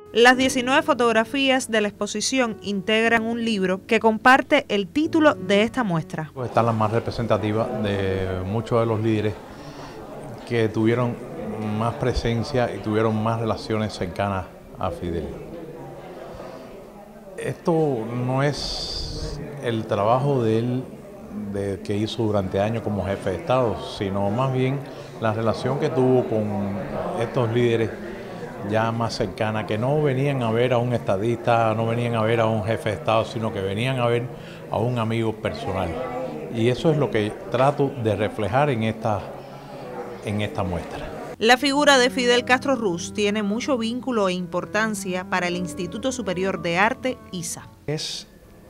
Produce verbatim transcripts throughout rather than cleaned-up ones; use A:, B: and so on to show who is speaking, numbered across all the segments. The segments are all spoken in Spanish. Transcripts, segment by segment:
A: Las diecinueve fotografías de la exposición integran un libro que comparte el título de esta muestra.
B: Están las más representativas de muchos de los líderes que tuvieron más presencia y tuvieron más relaciones cercanas a Fidel. Esto no es el trabajo de él de, que hizo durante años como jefe de Estado, sino más bien la relación que tuvo con estos líderes ya más cercana, que no venían a ver a un estadista, no venían a ver a un jefe de Estado, sino que venían a ver a un amigo personal. Y eso es lo que trato de reflejar en esta, en esta muestra.
A: La figura de Fidel Castro Ruz tiene mucho vínculo e importancia para el Instituto Superior de Arte, I S A.
C: Es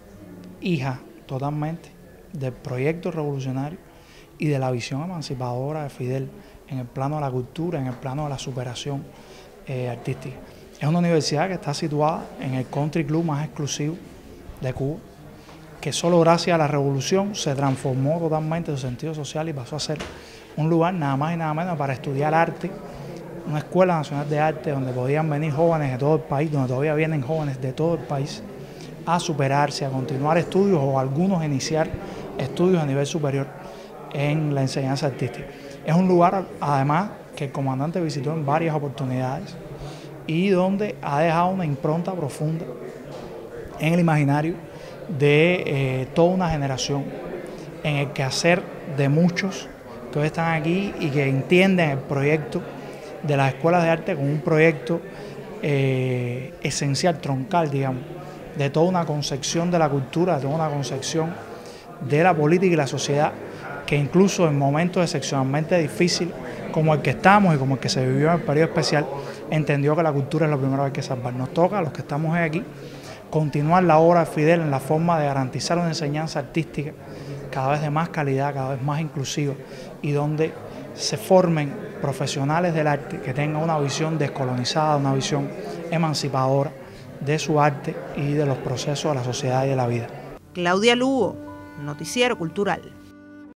C: hija totalmente del proyecto revolucionario y de la visión emancipadora de Fidel en el plano de la cultura, en el plano de la superación eh, artística. Es una universidad que está situada en el country club más exclusivo de Cuba, que solo gracias a la revolución se transformó totalmente su sentido social y pasó a ser un lugar nada más y nada menos para estudiar arte, una escuela nacional de arte donde podían venir jóvenes de todo el país, donde todavía vienen jóvenes de todo el país a superarse, a continuar estudios o algunos a iniciar estudios a nivel superior en la enseñanza artística. Es un lugar, además, que el comandante visitó en varias oportunidades y donde ha dejado una impronta profunda en el imaginario de eh, toda una generación, en el quehacer de muchos que hoy están aquí y que entienden el proyecto de las escuelas de arte como un proyecto eh, esencial, troncal, digamos, de toda una concepción de la cultura, de toda una concepción de la política y la sociedad, que incluso en momentos excepcionalmente difíciles como el que estamos y como el que se vivió en el periodo especial, entendió que la cultura es lo primero que hay que salvar. Nos toca a los que estamos aquí continuar la obra de Fidel en la forma de garantizar una enseñanza artística cada vez de más calidad, cada vez más inclusiva, y donde se formen profesionales del arte que tengan una visión descolonizada, una visión emancipadora de su arte y de los procesos de la sociedad y de la vida.
A: Claudia Lugo, Noticiero Cultural.